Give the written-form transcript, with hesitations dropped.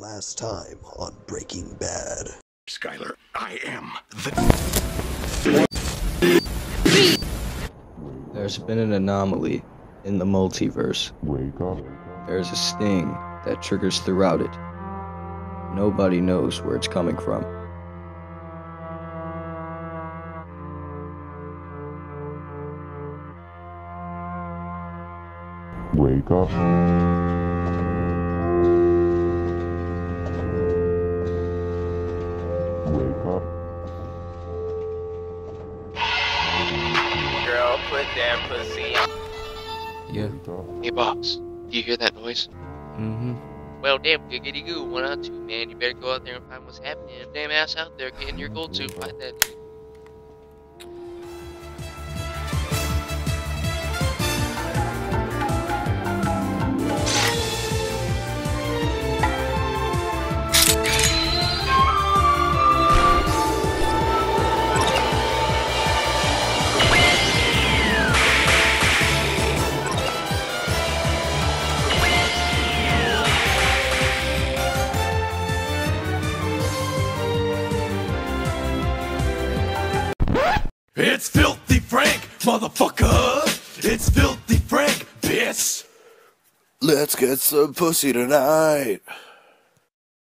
Last time on Breaking Bad. Skyler, I am the... There's been an anomaly in the multiverse. Wake up. There's a sting that triggers throughout it. Nobody knows where it's coming from. Wake up. Wake up. Girl, put that pussy on. Yeah. Hey, boss, do you hear that noise? Mm-hmm. Well, damn, giggity goo, 1 on 2, man. You better go out there and find what's happening. Damn ass out there getting your gold suit. Find that dude. It's Filthy Frank, motherfucker! It's Filthy Frank, bitch! Let's get some pussy tonight.